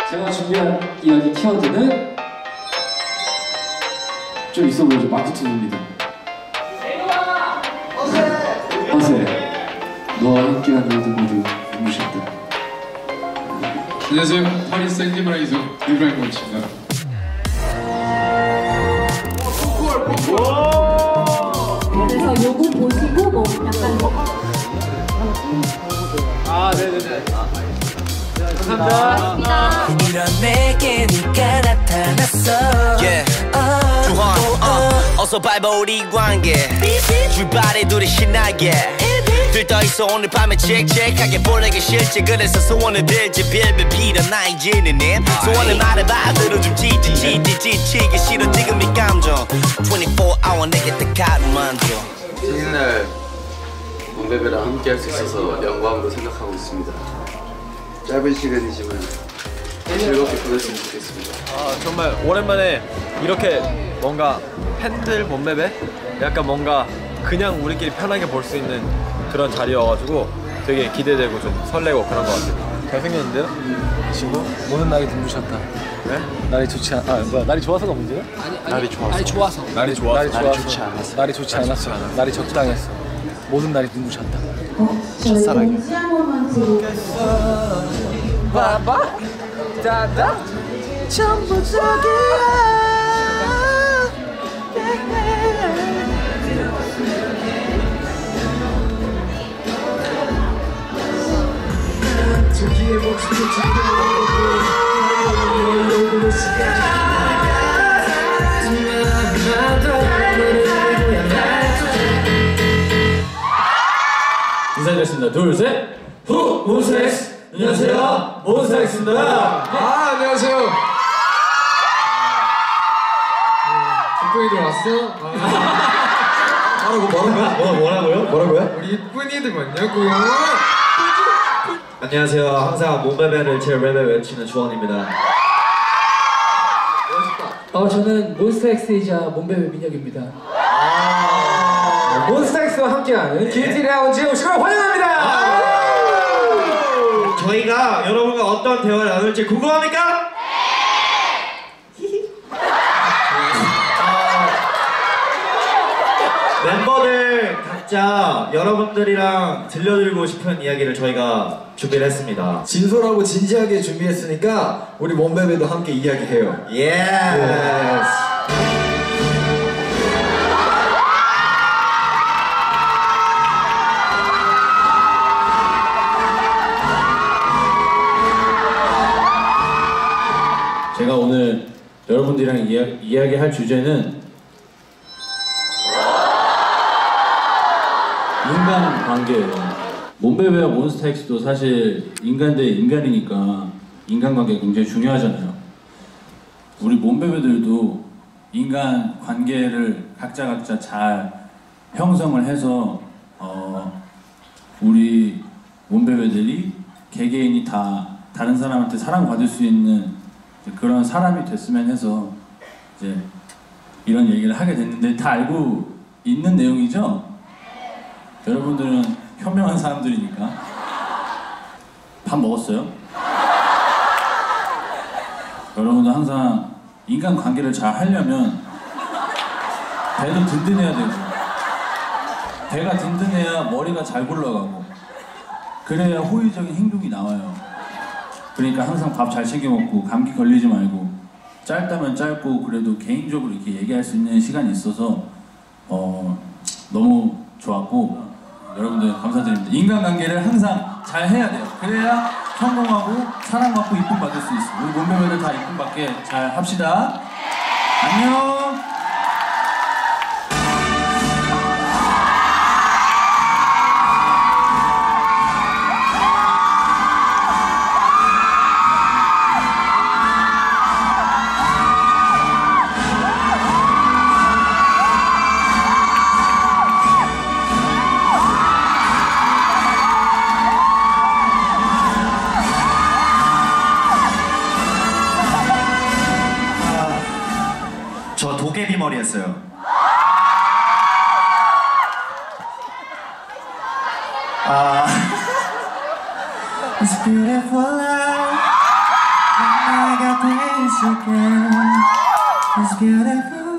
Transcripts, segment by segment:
제가 준비한 이야기 키워드는 좀 있어 보이죠? 마크투입니다. 허세. 너와 함께한 너희들 모두 눈부셨다. 안녕하세요. 파리 생지브라이즈 이브라임 코치입니다. 그래서 요거 보시고 뭐 약간 네네네. 감사합니다. 이런 내게 네가 나타났어. 어서 밟아 우리 관계. 출발해 둘이 신나게. 들떠있어 오늘 밤에 칙칙하게 보내기 싫지. 그래서 소원을 빌지 빌빌 빌어 나 이제는 님 소원을 말해봐 들어주지 지치기 싫어 지금 이 감정 24hour 내게 딱 하루만 줘. 생일날 몸베베랑 함께 할 수 있어서 영광으로 생각하고 있습니다. 짧은 시간이지만 즐겁게 보냈으면 좋겠습니다. 정말 오랜만에 이렇게 뭔가 팬들 몸베베? 약간 뭔가 그냥 우리끼리 편하게 볼 수 있는 그런 자리여가지고 되게 기대되고 좀 설레고 그런 것 같아요. 잘생겼는데요? 친구? 모든 날이 눈부셨다. 네? 날이 좋지 날이 좋아서가 문제야? 날이 좋아서. 날이 좋지 않았어. 날이 좋지 않았어. 날이 적당했어. 모든 날이 눈부셨다. 첫사랑이 봐봐, 다다, 전부 저기야. 저기의 목소리 인사드리겠습니다. 둘, 셋! 후! 몬스타엑스! 안녕하세요! 몬스타엑스입니다! 안녕하세요. 북분이들 왔어? 뭐라고요? 우리 뿐이들 왔냐고요? 안녕하세요. 항상 몸베베를 제 랩에 외치는 주원입니다. 저는 몬스타엑스이자 몸베베 민혁입니다. 몬스타엑스와 함께하는 김티리 라운지에 오신 걸 환영합니다. 저희가 여러분과 어떤 대화를 나눌지 궁금합니까? 멤버들 각자 여러분들이랑 들려드리고 싶은 이야기를 저희가 준비를 했습니다. 진솔하고 진지하게 준비했으니까 우리 몸베베도 함께 이야기해요. 예스. 제가 오늘 여러분들이랑 이야기할 주제는 인간관계예요. 몸베베와 몬스타엑스도 사실 인간 대 인간이니까 인간관계가 굉장히 중요하잖아요. 우리 몸베베들도 인간관계를 각자 잘 형성을 해서 우리 몸베베들이 개개인이 다 다른 사람한테 사랑받을 수 있는 그런 사람이 됐으면 해서 이제 이런 얘기를 하게 됐는데 다 알고 있는 내용이죠? 여러분들은 현명한 사람들이니까. 밥 먹었어요? 여러분도 항상 인간관계를 잘 하려면 배도 든든해야 되고 배가 든든해야 머리가 잘 굴러가고 그래야 호의적인 행동이 나와요. 그러니까 항상 밥 잘 챙겨 먹고 감기 걸리지 말고 짧다면 짧고 그래도 개인적으로 이렇게 얘기할 수 있는 시간이 있어서 너무 좋았고 여러분들 감사드립니다. 인간관계를 항상 잘 해야 돼요. 그래야 성공하고 사랑받고 이쁨 받을 수 있어요. 우리 몸매매들 다 이쁨 받게 잘 합시다. 안녕. 저 도깨비 머리 했어요. It's beautiful life. this again. It's beautiful.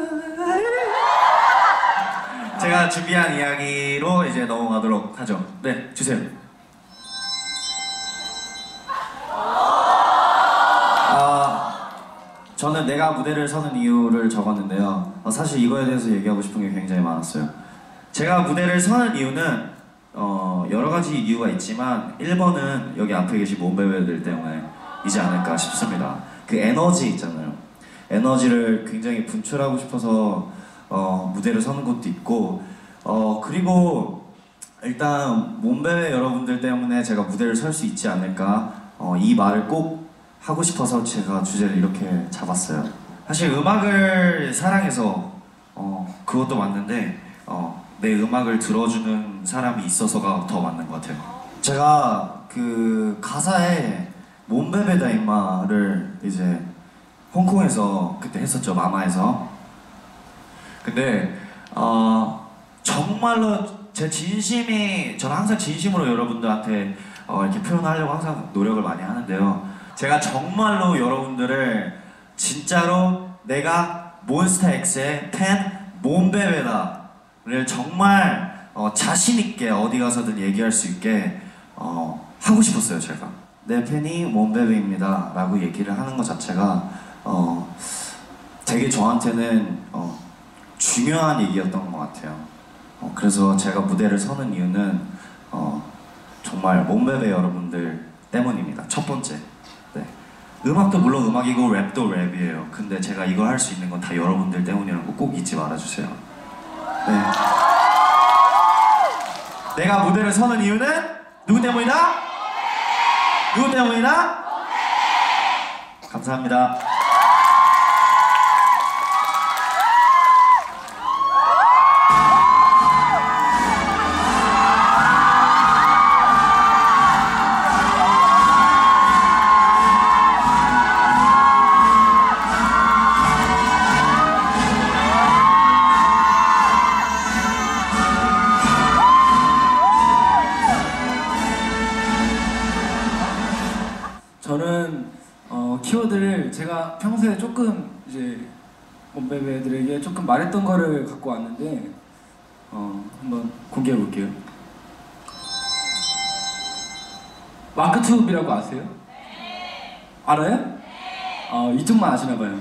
제가 준비한 이야기로 이제 넘어가도록 하죠. 네, 주세요. 저는 내가 무대를 서는 이유를 적었는데요. 사실 이거에 대해서 얘기하고 싶은 게 굉장히 많았어요. 제가 무대를 서는 이유는 여러 가지 이유가 있지만 1번은 여기 앞에 계신 몸베베들 때문이지 않을까 싶습니다. 그 에너지 있잖아요. 에너지를 굉장히 분출하고 싶어서 무대를 서는 것도 있고 그리고 일단 몸베베 여러분들 때문에 제가 무대를 설 수 있지 않을까 이 말을 꼭 하고 싶어서 제가 주제를 이렇게 잡았어요. 사실 음악을 사랑해서 그것도 맞는데 내 음악을 들어주는 사람이 있어서가 더 맞는 것 같아요. 제가 그 가사에 몸베베다 임마를 이제 홍콩에서 그때 했었죠, 마마에서. 근데 정말로 제 진심이, 저는 항상 진심으로 여러분들한테 이렇게 표현하려고 항상 노력을 많이 하는데요. 제가 정말로 여러분들을 진짜로 내가 몬스타엑스의 팬 몸베베다를 정말 자신있게 어디 가서든 얘기할 수 있게 하고 싶었어요. 제가 내 팬이 몸베베입니다 라고 얘기를 하는 것 자체가 되게 저한테는 중요한 얘기였던 것 같아요. 그래서 제가 무대를 서는 이유는 정말 몸베베 여러분들 때문입니다. 첫 번째. 네. 음악도 물론 음악이고 랩도 랩이에요. 근데 제가 이걸 할 수 있는 건 다 여러분들 때문이라는 거 꼭 잊지 말아주세요. 네. 내가 무대를 서는 이유는 누구 때문이다? 누구 때문이다? 감사합니다. 저는 키워드를 제가 평소에 조금 이제 몸베베들에게 조금 말했던 거를 갖고 왔는데 한번 공개해 볼게요. 마크투브라고 아세요? 알아요? 이쪽만 아시나 봐요.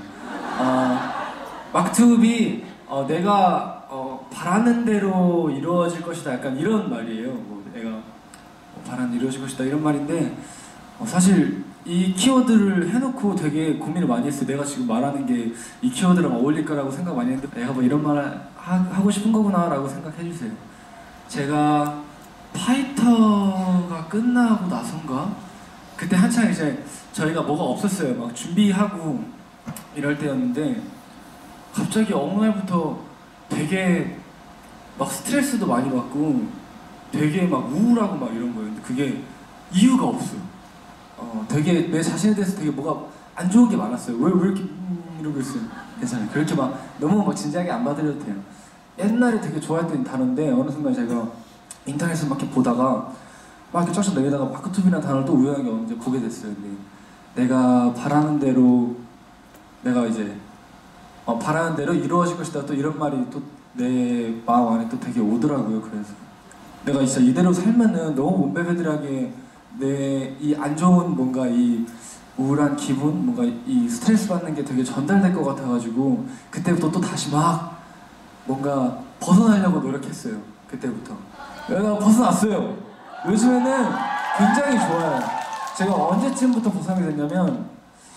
마크투브이 내가 바라는 대로 이루어질 것이다, 약간 이런 말이에요. 뭐 내가 바라는 대로 이루어질 것이다 이런 말인데 사실 이 키워드를 해놓고 되게 고민을 많이 했어요. 내가 지금 말하는 게 이 키워드랑 어울릴 거라고 생각 많이 했는데 내가 뭐 이런 말을 하고 싶은 거구나 라고 생각해주세요. 제가 파이터가 끝나고 나선가? 그때 한창 이제 저희가 뭐가 없었어요. 막 준비하고 이럴 때였는데 갑자기 어느 날부터 되게 막 스트레스도 많이 받고 되게 막 우울하고 막 이런 거예요. 근데 그게 이유가 없어요. 되게 내 자신에 대해서 되게 뭐가 안 좋은 게 많았어요. 왜 이렇게 이러고 있어요? 괜찮아요. 그렇게 막 너무 막 진지하게 안 받으려도 돼요. 옛날에 되게 좋아했던 단어인데 어느 순간 제가 인터넷에서 막 이렇게 보다가 막 이렇게 쫙쫙 내리다가 마크투비라는 단어를 또 우연하게 언제 보게 됐어요. 근데 내가 바라는 대로 내가 이제 바라는 대로 이루어질 것이다 또 이런 말이 또 내 마음 안에 또 되게 오더라고요. 그래서 내가 진짜 이대로 살면은 너무 몸베베들에게 내 이 안 좋은 뭔가 이 우울한 기분, 뭔가 이 스트레스 받는 게 되게 전달될 것 같아가지고 그때부터 또 다시 막 뭔가 벗어나려고 노력했어요. 그때부터 내가 벗어났어요. 요즘에는 굉장히 좋아요. 제가 언제쯤부터 벗어나게 됐냐면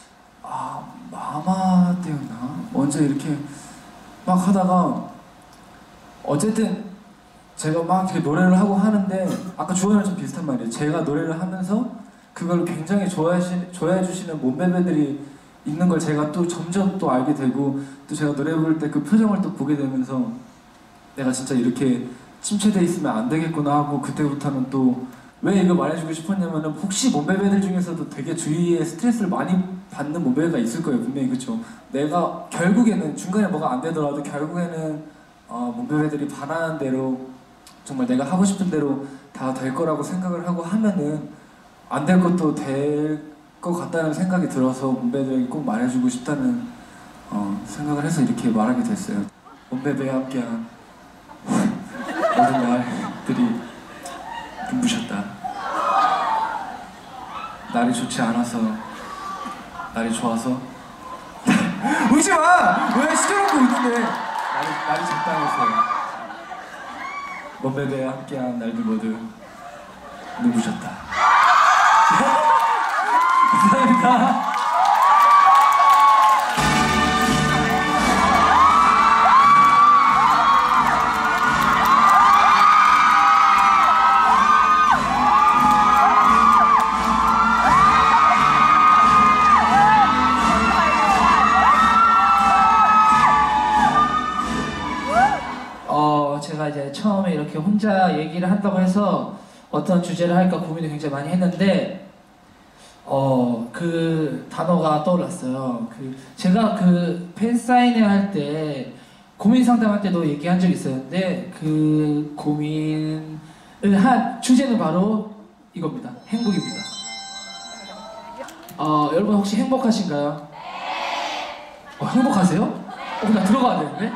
마마 때였나? 언제 이렇게 막 하다가 어쨌든 제가 막 이렇게 노래를 하고 하는데 아까 주원이랑 좀 비슷한 말이에요. 제가 노래를 하면서 그걸 굉장히 좋아해 주시는 몸베베들이 있는 걸 제가 또 점점 또 알게 되고 또 제가 노래 부를 때 그 표정을 또 보게 되면서 내가 진짜 이렇게 침체돼 있으면 안 되겠구나 하고 그때부터는 또 왜 이거 말해주고 싶었냐면은 혹시 몸베베들 중에서도 되게 주위에 스트레스를 많이 받는 몸베베가 있을 거예요. 분명히. 그렇죠. 내가 결국에는 중간에 뭐가 안 되더라도 결국에는 몸베베들이 바라는 대로 정말 내가 하고 싶은 대로 다 될 거라고 생각을 하고 하면은 안 될 것도 될 것 같다는 생각이 들어서 몬베베에게 꼭 말해주고 싶다는 생각을 해서 이렇게 말하게 됐어요. 몬베베와 함께한 모든 날들이 눈부셨다. 날이 좋지 않아서 날이 좋아서 울지 마! 왜 시끄럽고 웃는데 날이 적당해서 몬베베와 함께한 날들 모두 눈부셨다. 감사합니다. 제가 이제 처음에 이렇게 혼자 얘기를 한다고 해서 어떤 주제를 할까 고민을 굉장히 많이 했는데 그 단어가 떠올랐어요. 제가 그 팬사인회 할 때 고민 상담할 때도 얘기한 적이 있었는데 그 고민을 한 주제는 바로 이겁니다. 행복입니다. 여러분 혹시 행복하신가요? 행복하세요? 나 들어가야 되는데?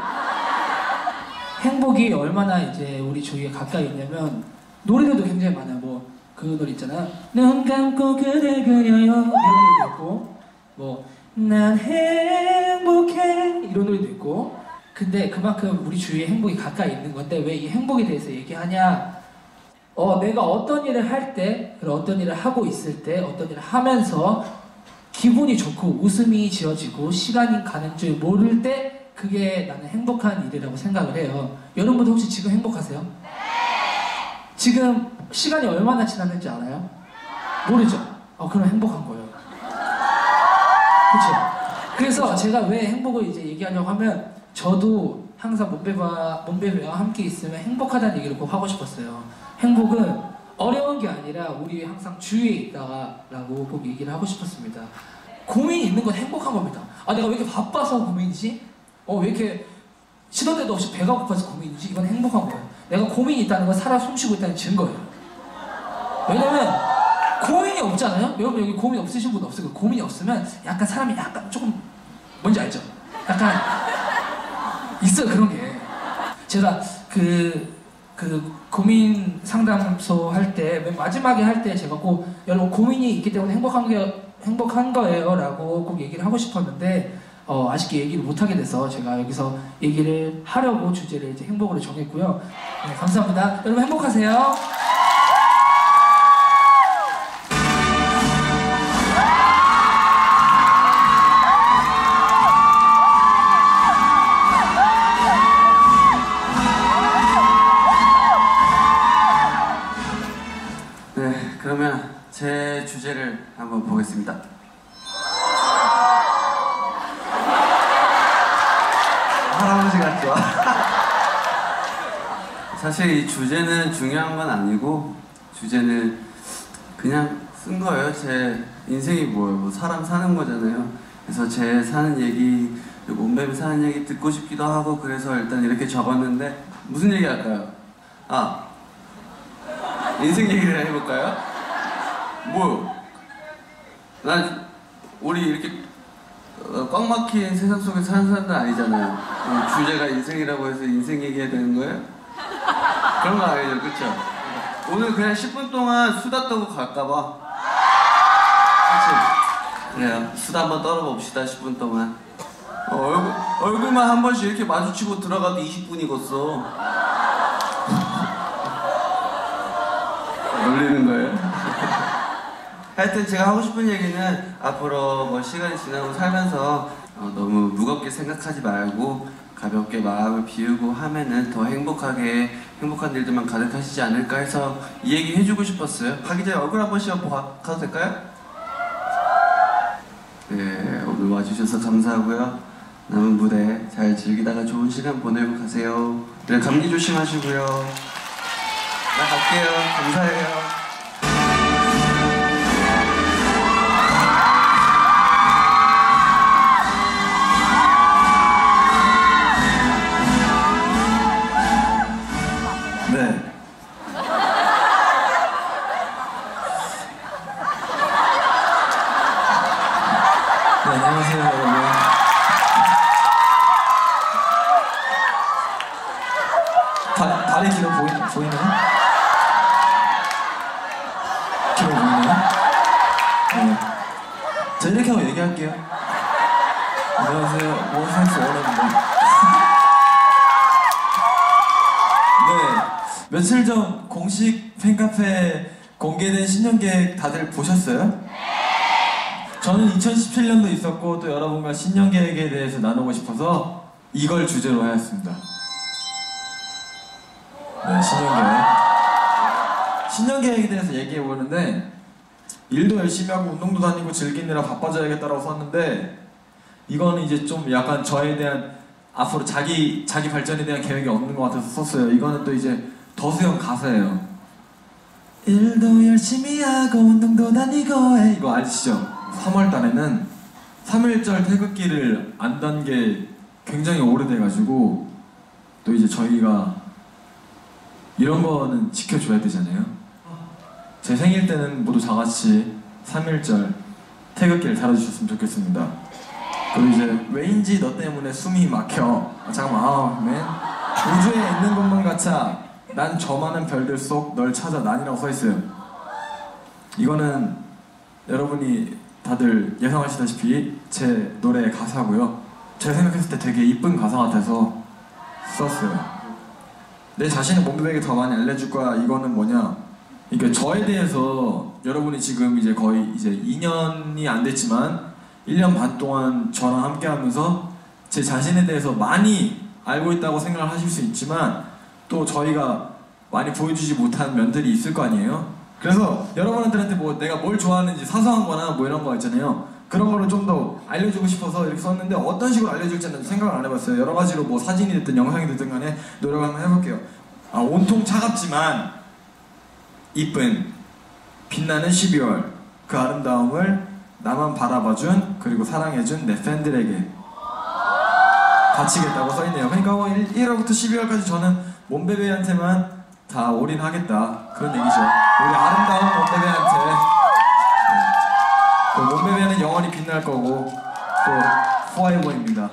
행복이 얼마나 이제 우리 주위에 가까이 있냐면 노래들도 굉장히 많아요. 뭐 그 노래 있잖아요. 눈 감고 그대 그려요 이런 노래도 있고 뭐 난 행복해 이런 노래도 있고 근데 그만큼 우리 주위에 행복이 가까이 있는 건데 왜 이 행복에 대해서 얘기하냐 내가 어떤 일을 할 때 그리고 어떤 일을 하고 있을 때 어떤 일을 하면서 기분이 좋고 웃음이 지어지고 시간이 가는 줄 모를 때 그게 나는 행복한 일이라고 생각을 해요. 여러분도 혹시 지금 행복하세요? 지금 시간이 얼마나 지났는지 알아요? 모르죠? 그럼 행복한 거예요. 그렇죠? 그래서 제가 왜 행복을 이제 얘기하려고 하면 저도 항상 몬베베와 함께 있으면 행복하다는 얘기를 꼭 하고 싶었어요. 행복은 어려운 게 아니라 우리 항상 주위에 있다라고 꼭 얘기를 하고 싶었습니다. 고민이 있는 건 행복한 겁니다. 내가 왜 이렇게 바빠서 고민이지? 왜 이렇게 시도 때도 없이 배가 고파서 고민이지? 이건 행복한 거예요. 내가 고민이 있다는 건 살아 숨쉬고 있다는 증거예요. 왜냐면 고민이 없잖아요? 여러분 여기 고민 없으신 분 없어요? 고민이 없으면 약간 사람이 약간 조금 뭔지 알죠? 약간 있어요 그런 게. 제가 그 고민 상담소 할 때 맨 마지막에 할 때 제가 꼭 여러분 고민이 있기 때문에 행복한 거예요 라고 꼭 얘기를 하고 싶었는데 아쉽게 얘기를 못하게 돼서 제가 여기서 얘기를 하려고 주제를 이제 행복으로 정했고요. 네, 감사합니다. 여러분 행복하세요. 네, 그러면 제 주제를 한번 보겠습니다. 할아버지 같죠? 사실 이 주제는 중요한 건 아니고 주제는 그냥 쓴 거예요. 제 인생이 뭐예요? 뭐 사람 사는 거잖아요. 그래서 제 사는 얘기, 몬베베 사는 얘기 듣고 싶기도 하고 그래서 일단 이렇게 적었는데 무슨 얘기 할까요? 인생 얘기를 해볼까요? 난 우리 이렇게 꽉 막힌 세상 속에 사는 사람들 아니잖아요. 주제가 인생이라고 해서 인생 얘기해야 되는 거예요? 그런 거 아니죠, 그쵸? 오늘 그냥 10분 동안 수다 떠고 갈까봐. 그치? 그래요. 수다 한번 떨어봅시다, 10분 동안. 얼굴만 한 번씩 이렇게 마주치고 들어가도 20분이겠어. 놀리는 거예요? 하여튼 제가 하고 싶은 얘기는 앞으로 뭐 시간이 지나고 살면서 너무 무겁게 생각하지 말고 가볍게 마음을 비우고 하면은 더 행복한 일들만 가득하시지 않을까 해서 이 얘기 해주고 싶었어요. 가기 전에 얼굴 한 번씩 가도 될까요? 네, 오늘 와주셔서 감사하고요. 남은 무대 잘 즐기다가 좋은 시간 보내고 가세요. 네, 감기 조심하시고요. 나 갈게요. 감사해요. 네. 길어 보이나요? 길어 보이나요? 네. 저 이렇게 하고 얘기할게요. 안녕하세요. 원센스 원입니다. 네, 며칠 전 공식 팬카페 공개된 신년 계획 다들 보셨어요? 저는 2017년도 있었고 또 여러분과 신년 계획에 대해서 나누고 싶어서 이걸 주제로 하였습니다. 네, 신년 계획에 대해서 얘기해 보는데 일도 열심히 하고 운동도 다니고 즐기느라 바빠져야겠다라고 썼는데 이거는 이제 좀 약간 저에 대한 앞으로 자기 발전에 대한 계획이 없는 것 같아서 썼어요. 이거는 또 이제 더수영 가사예요. 일도 열심히 하고 운동도 다니고 해. 이거 아시죠? 3월달에는 3.1절 태극기를 안 단 게 굉장히 오래돼가지고 또 이제 저희가 이런 거는 지켜줘야 되잖아요. 제 생일 때는 모두 다 같이 3.1절 태극기를 달아주셨으면 좋겠습니다. 그리고 이제 왜인지 너 때문에 숨이 막혀. 잠깐만, 맨 우주에 있는 것만 같아. 난 저 많은 별들 속 널 찾아 난이라고 써있어요. 이거는 여러분이 다들 예상하시다시피 제 노래의 가사고요. 제가 생각했을 때 되게 이쁜 가사 같아서 썼어요. 내 자신의 몸베베에게 더 많이 알려줄 거야. 이거는 뭐냐? 그러니까 저에 대해서 여러분이 지금 이제 거의 이제 2년이 안 됐지만 1년 반 동안 저랑 함께 하면서 제 자신에 대해서 많이 알고 있다고 생각을 하실 수 있지만 또 저희가 많이 보여주지 못한 면들이 있을 거 아니에요? 그래서 여러분들한테 뭐 내가 뭘 좋아하는지 사소한 거나 뭐 이런 거 있잖아요. 그런 거를 좀 더 알려주고 싶어서 이렇게 썼는데 어떤 식으로 알려줄지는 생각을 안 해봤어요. 여러 가지로 뭐 사진이 됐든 영상이 됐든 간에 노력을 한번 해볼게요. 온통 차갑지만 이쁜 빛나는 12월 그 아름다움을 나만 바라봐준 그리고 사랑해준 내 팬들에게 바치겠다고 써있네요. 그러니까 1월부터 12월까지 저는 몸베베한테만 다 올인하겠다 그런 얘기죠. 우리 아름다운 몸베베한테 그 몸베베는 영원히 빛날 거고 또 포에버입니다.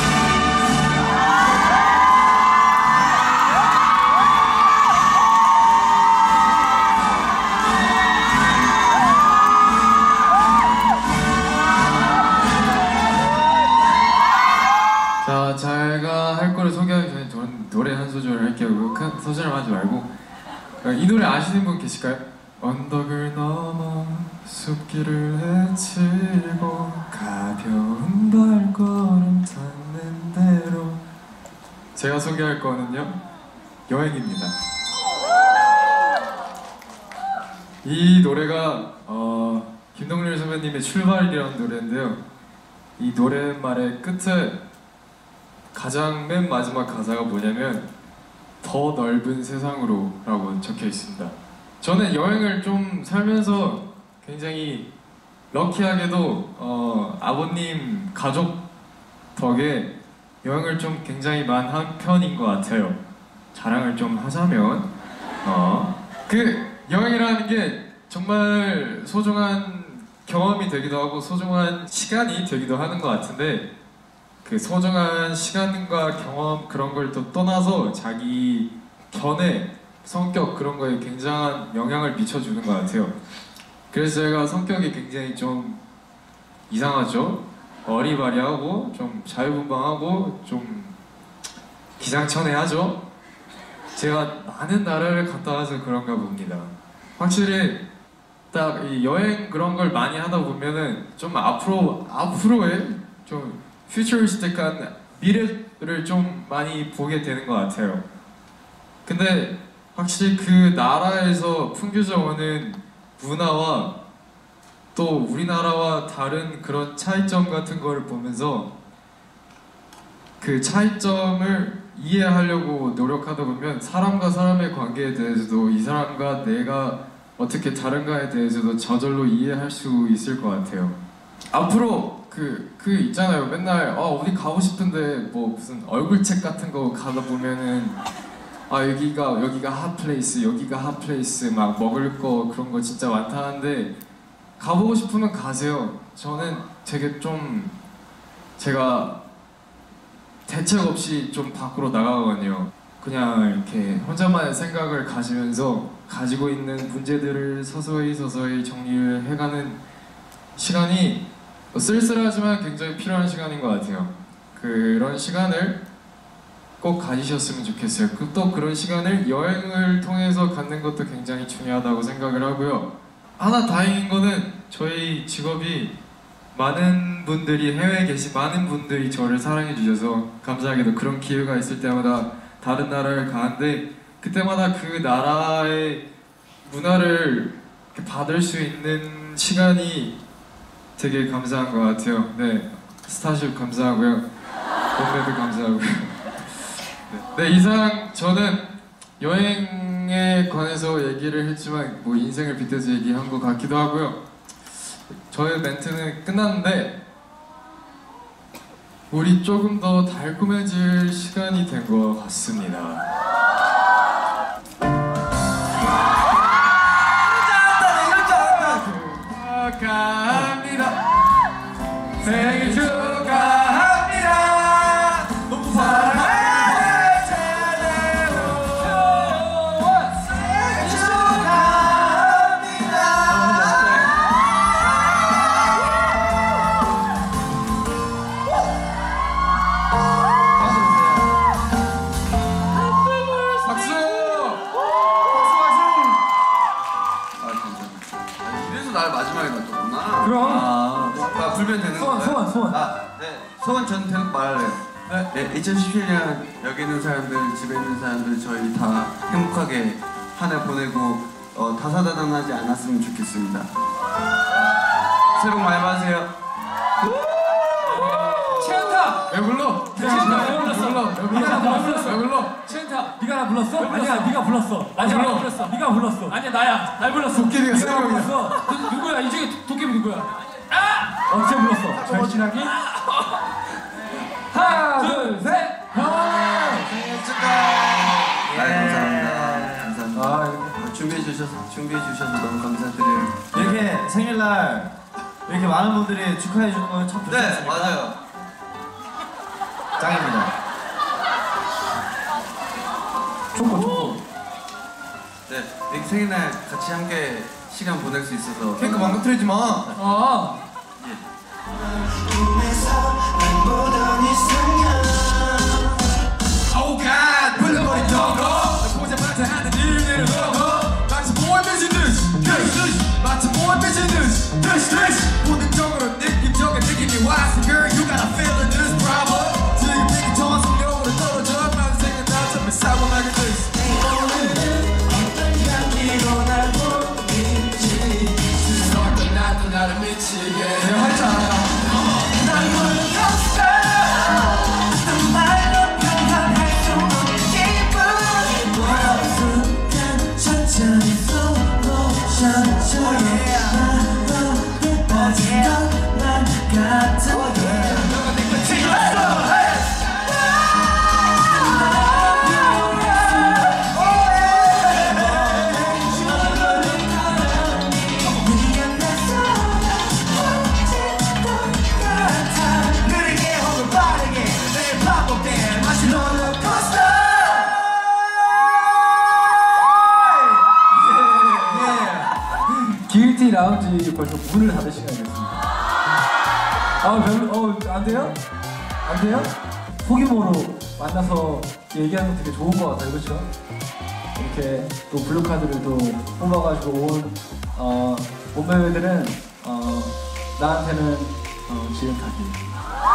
자, 제가 할 거를 소개하기 전에 저는 노래 한 소절을 할게요. 큰 소절을 하지 말고 이 노래 아시는 분 계실까요? 언덕을 넘어 숲길을 헤치고 가벼운 발걸음 닿는 대로 제가 소개할 거는요 여행입니다. 이 노래가 김동률 선배님의 출발이라는 노래인데요. 이 노랫말의 끝에 가장 맨 마지막 가사가 뭐냐면 더 넓은 세상으로 라고 적혀 있습니다. 저는 여행을 좀 살면서 굉장히 럭키하게도 아버님 가족 덕에 여행을 좀 굉장히 많이 한 편인 것 같아요. 자랑을 좀 하자면 그 여행이라는 게 정말 소중한 경험이 되기도 하고 소중한 시간이 되기도 하는 것 같은데 그 소중한 시간과 경험 그런 걸 또 떠나서 자기 견해, 성격 그런 거에 굉장한 영향을 미쳐주는 것 같아요. 그래서 제가 성격이 굉장히 좀 이상하죠? 어리바리하고 좀 자유분방하고 좀 기상천외하죠? 제가 많은 나라를 갔다 와서 그런가 봅니다. 확실히 딱 이 여행 그런 걸 많이 하다 보면은 좀 앞으로의 좀 퓨처리스틱한 미래를 좀 많이 보게 되는 것 같아요. 근데 확실히 그 나라에서 풍겨져 오는 문화와 또 우리나라와 다른 그런 차이점 같은 거를 보면서 그 차이점을 이해하려고 노력하다 보면 사람과 사람의 관계에 대해서도 이 사람과 내가 어떻게 다른가에 대해서도 저절로 이해할 수 있을 것 같아요. 앞으로 그 있잖아요. 맨날 어디 가고 싶은데 뭐 무슨 얼굴책 같은 거 가다 보면은 여기가 핫플레이스, 여기가 핫플레이스 막 먹을 거 그런 거 진짜 많다는데 가보고 싶으면 가세요. 저는 되게 좀 제가 대책 없이 좀 밖으로 나가거든요. 그냥 이렇게 혼자만의 생각을 가지면서 가지고 있는 문제들을 서서히 정리를 해가는 시간이 쓸쓸하지만 굉장히 필요한 시간인 것 같아요. 그런 시간을 꼭 가지셨으면 좋겠어요. 또 그런 시간을 여행을 통해서 갖는 것도 굉장히 중요하다고 생각을 하고요. 하나 다행인 거는 저희 직업이 많은 분들이 해외에 계신 많은 분들이 저를 사랑해 주셔서 감사하게도 그런 기회가 있을 때마다 다른 나라를 가는데 그때마다 그 나라의 문화를 받을 수 있는 시간이 되게 감사한 것 같아요. 네, 스타쉽 감사하고요. 봄베베 감사하고요. 네, 이상 저는 여행에 관해서 얘기를 했지만 뭐 인생을 빗대서 얘기한 것 같기도 하고요. 저의 멘트는 끝났는데 우리 조금 더 달콤해질 시간이 된 것 같습니다. 축하합니다. 생일 축하합니다. 너무 사랑해 제대로 생일 축하합니다. 박수! 이래서 날 마지막에 놔뒀구나. 그럼. 아, 불면 되는 거야? 소원. 네. 소원 전 대놓고 말할래요. 네. 2017년 여기 있는 사람들, 집에 있는 사람들 저희 다 행복하게 한 해 보내고 다사다난하지 않았으면 좋겠습니다. 새해 복 많이 받으세요. 최은타! 왜 불러? 최은타 왜 불렀어? 왜 불러? 최은타! 네가 나 불렀어? 아니야, 네가 불렀어. 아니야, 불러. 나 불렀어. 네가 불렀어. 아니야, 나야. 날 불렀어. 도깨비가 세 네가 명이야. 불렀어. 누구야? 이 중에 도깨비 누구야? 언제 불렀어? 절친하기? 하나, 둘, 셋. 생일 축하해. 감사합니다. 감사합니다. 아, 준비해 주셔서 너무 감사드려요. 이렇게 생일날 이렇게 많은 분들이 축하해 주는 건 참 좋지 네, 않습니까? 맞아요. 짱입니다. 초코. 네, 이렇게 생일날 같이 함께 시간 보낼 수 있어서 케이크 망가뜨리지 마. Oh God, 불러버린 동거 보자마자 하는 일들을 넣어 마치 뭘 비즈니스 마치 뭘 비즈니스 본능적으로 느낌적인 느낌이 왔어 Girl, you gotta feel this problem 지금 내게 정성력으로 떨어져 만생은 나처럼 사고나게 됐어 어떤 향기로 날 보이지 어떤 나도 나를 미치게 내가 할 줄 알아 난 모르겠어 말로 표현할 수 없는 기분 천천히 slow motion 나도 예뻐진 것만 같은 너가 내 끝이었어 길티 라운지 벌써 문을 닫을 시간이 됐습니다. 별로, 안 돼요? 안 돼요? 소규모로 만나서 얘기하는 거 되게 좋은 것 같아요, 그렇죠? 이렇게 또 블루카드를 또 뽑아가지고 온 몸매들은 나한테는 지름타기.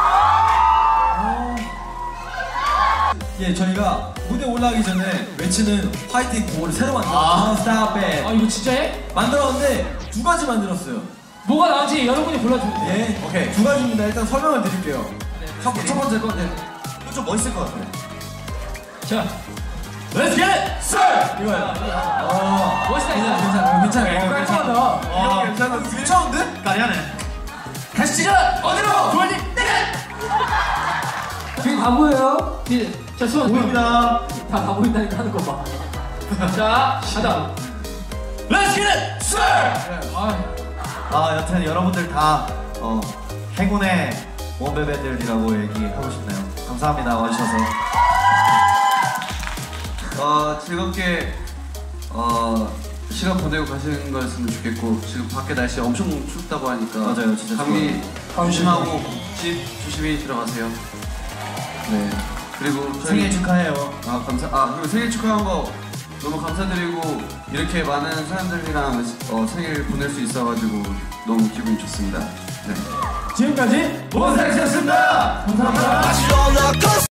예, 저희가 무대 올라가기 전에 외치는 파이팅 구호를 새로 만들었어요. Stop it. 이거 진짜 해? 만들었는데 두 가지 만들었어요. 뭐가 나은지 여러분이 골라주면 돼요. 예, 오케이. 두 가지입니다. 일단 설명을 드릴게요. 첫 번째 건, 이거 좀 멋있을 것 같아요. 자, Let's get it, sir! 이거요. 멋있다, 괜찮아요. 깔끔하다. 이거 괜찮아. 괜찮은데? 까리하네. 가시죠! 어디로? 돌리, 내가! 지금 다 보여요? 자, 수원. 보입니다. 다 보인다니까 하는 거 봐. 자, 가자. Let's get it, sir! 여튼 여러분들 다 행운의 원베베들이라고 얘기하고 싶네요. 감사합니다 와주셔서. 즐겁게 시간 보내고 가시는 거였으면 좋겠고 지금 밖에 날씨 엄청 춥다고 하니까 맞아요, 진짜 감기 조심하고 집 조심히 들어가세요. 네. 그리고 생일 축하해요. 그리고 생일 축하한 거 너무 감사드리고 이렇게 많은 사람들이랑 생일 보낼 수 있어가지고 너무 기분이 좋습니다. 네. 지금까지 몬스타엑스였습니다. 감사합니다.